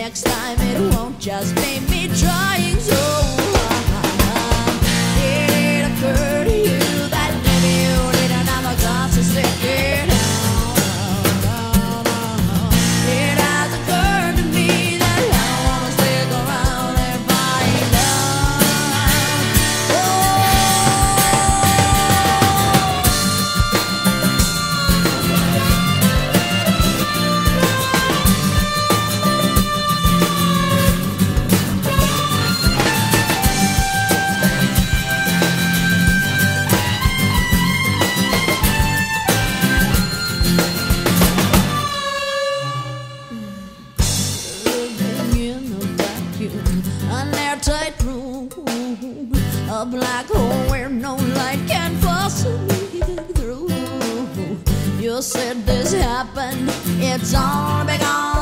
next time it won't just be me trying so hard. Did it occur to you that maybe you didn't have a chance to stick it out? It has occurred to me that I wanna stick around and find out. Living in a vacuum, an airtight room, a black hole where no light can possibly get through. You said this happened, it's all because